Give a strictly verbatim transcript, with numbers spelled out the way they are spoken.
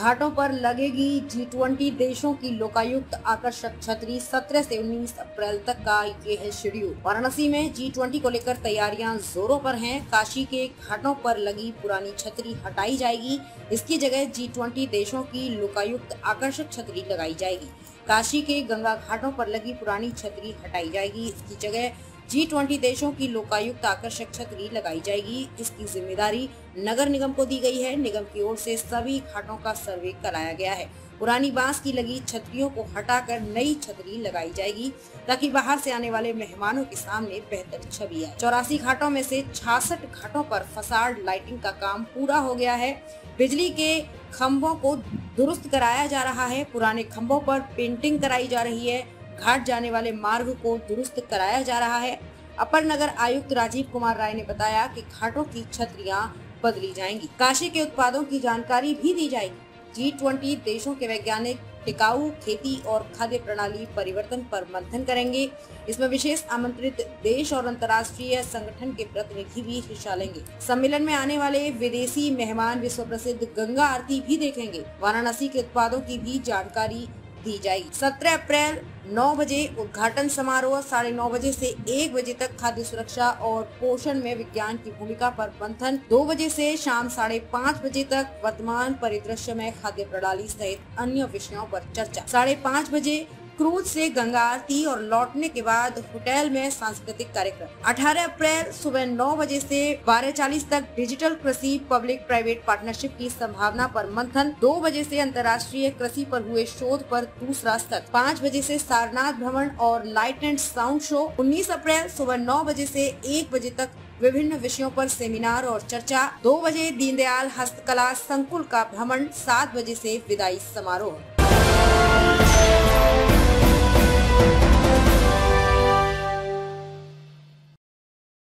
घाटों पर लगेगी जी ट्वेंटी देशों की लोकायुक्त आकर्षक छतरी। सत्रह से उन्नीस अप्रैल तक का ये है शेड्यूल। वाराणसी में जी ट्वेंटी को लेकर तैयारियां जोरों पर हैं। काशी के घाटों पर लगी पुरानी छतरी हटाई जाएगी। इसकी जगह जी ट्वेंटी देशों की लोकायुक्त आकर्षक छतरी लगाई जाएगी। काशी के गंगा घाटों पर लगी पुरानी छतरी हटाई जाएगी। इसकी जगह जी ट्वेंटी देशों की लोकायुक्त आकर्षक छतरी लगाई जाएगी। इसकी जिम्मेदारी नगर निगम को दी गई है। निगम की ओर से सभी घाटों का सर्वे कराया गया है। पुरानी बांस की लगी छतरियों को हटाकर नई छतरी लगाई जाएगी ताकि बाहर से आने वाले मेहमानों के सामने बेहतर छवि आए। चौरासी घाटों में से छियासठ घाटों पर फसाड लाइटिंग का काम पूरा हो गया है। बिजली के खंभों को दुरुस्त कराया जा रहा है। पुराने खंभों पर पेंटिंग कराई जा रही है। घाट जाने वाले मार्ग को दुरुस्त कराया जा रहा है। अपर नगर आयुक्त राजीव कुमार राय ने बताया कि घाटों की छतरियां बदली जाएंगी। काशी के उत्पादों की जानकारी भी दी जाएगी। जी ट्वेंटी देशों के वैज्ञानिक टिकाऊ खेती और खाद्य प्रणाली परिवर्तन पर मंथन करेंगे। इसमें विशेष आमंत्रित देश और अंतर्राष्ट्रीय संगठन के प्रतिनिधि भी हिस्सा लेंगे। सम्मेलन में आने वाले विदेशी मेहमान विश्व प्रसिद्ध गंगा आरती भी देखेंगे। वाराणसी के उत्पादों की भी जानकारी दी जाएगी। सत्रह अप्रैल नौ बजे उद्घाटन समारोह। साढ़े नौ बजे से एक बजे तक खाद्य सुरक्षा और पोषण में विज्ञान की भूमिका पर मंथन। दो बजे से शाम साढ़े पाँच बजे तक वर्तमान परिदृश्य में खाद्य प्रणाली सहित अन्य विषयों पर चर्चा। साढ़े पाँच बजे क्रूज से गंगा आरती और लौटने के बाद होटल में सांस्कृतिक कार्यक्रम। अठारह अप्रैल सुबह नौ बजे से बारह चालीस तक डिजिटल कृषि पब्लिक प्राइवेट पार्टनरशिप की संभावना पर मंथन। दो बजे से अंतर्राष्ट्रीय कृषि पर हुए शोध पर दूसरा सत्र। पाँच बजे से सारनाथ भ्रमण और लाइट एंड साउंड शो। उन्नीस अप्रैल सुबह नौ बजे से एक बजे तक विभिन्न विषयों पर सेमिनार और चर्चा। दो बजे दीनदयाल हस्तकला संकुल का भ्रमण। सात बजे से विदाई समारोह।